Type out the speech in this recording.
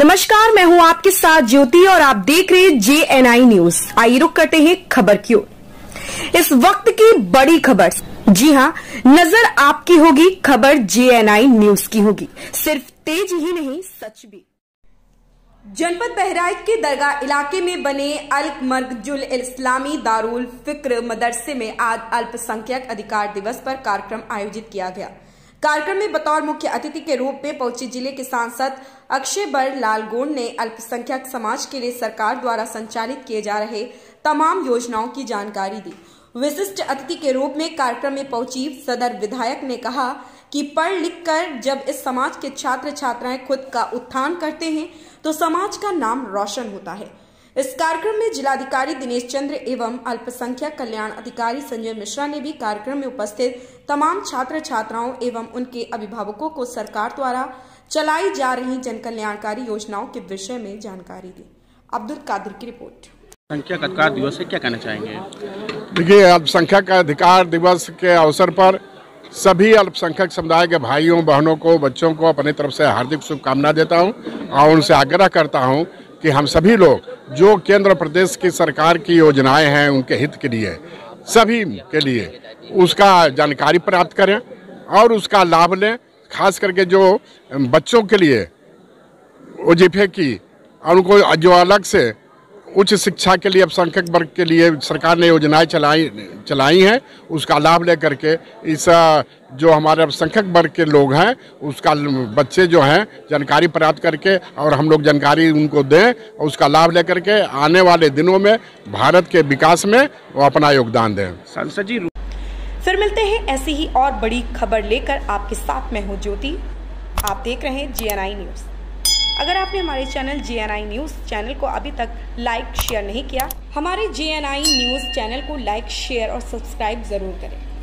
नमस्कार, मैं हूं आपके साथ ज्योति और आप देख रहे हैं JNI न्यूज। आइए रुक करते हैं खबर की ओर। इस वक्त की बड़ी खबर, जी हां, नजर आपकी होगी, खबर JNI न्यूज की होगी। सिर्फ तेज ही नहीं, सच भी। जनपद बहराइच के दरगाह इलाके में बने अल मरकजुल इस्लामी दारुल फिक्र मदरसे में आज अल्पसंख्यक अधिकार दिवस पर कार्यक्रम आयोजित किया गया। कार्यक्रम में बतौर मुख्य अतिथि के रूप में पहुंचे जिले के सांसद अक्षय बर लाल गोंड ने अल्पसंख्यक समाज के लिए सरकार द्वारा संचालित किए जा रहे तमाम योजनाओं की जानकारी दी। विशिष्ट अतिथि के रूप में कार्यक्रम में पहुंची सदर विधायक ने कहा कि पढ़ लिख कर जब इस समाज के छात्र छात्राएं खुद का उत्थान करते हैं तो समाज का नाम रोशन होता है। इस कार्यक्रम में जिलाधिकारी दिनेश चंद्र एवं अल्पसंख्यक कल्याण अधिकारी संजय मिश्रा ने भी कार्यक्रम में उपस्थित तमाम छात्र छात्राओं एवं उनके अभिभावकों को सरकार द्वारा चलाई जा रही जन कल्याणकारी योजनाओं के विषय में जानकारी दी। अब्दुल कादिर की रिपोर्ट। अल्पसंख्यक अधिकार दिवस से क्या कहना चाहेंगे? देखिए, अल्पसंख्यक अधिकार दिवस के अवसर पर सभी अल्पसंख्यक समुदाय के भाइयों बहनों को, बच्चों को अपनी तरफ से हार्दिक शुभकामना देता हूं और उनसे आग्रह करता हूं कि हम सभी लोग जो केंद्र प्रदेश की सरकार की योजनाएं हैं उनके हित के लिए, सभी के लिए उसका जानकारी प्राप्त करें और उसका लाभ लें। खास करके जो बच्चों के लिए वजीफे की और उनको जो अलग से उच्च शिक्षा के लिए अल्पसंख्यक वर्ग के लिए सरकार ने योजनाएं चलाई हैं, उसका लाभ लेकर के इस जो हमारे अल्पसंख्यक वर्ग के लोग हैं उसका बच्चे जो हैं जानकारी प्राप्त करके और हम लोग जानकारी उनको दें और उसका लाभ लेकर के आने वाले दिनों में भारत के विकास में वो अपना योगदान दें। सांसद जी, फिर मिलते हैं ऐसी ही और बड़ी खबर लेकर। आपके साथ मैं हूँ ज्योति, आप देख रहे हैं JNI न्यूज। अगर आपने हमारे चैनल JNI न्यूज चैनल को अभी तक लाइक शेयर नहीं किया, हमारे JNI न्यूज चैनल को लाइक शेयर और सब्सक्राइब जरूर करें।